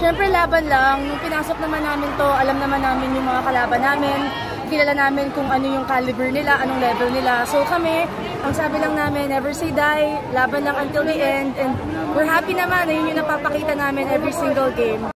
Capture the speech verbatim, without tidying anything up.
Siyempre laban lang. Nung pinasok naman namin to, alam naman namin yung mga kalaban namin. Kilala namin kung ano yung caliber nila, anong level nila. So kami, ang sabi lang namin, never say die, laban lang until the end. And we're happy naman na yun yung napapakita namin every single game.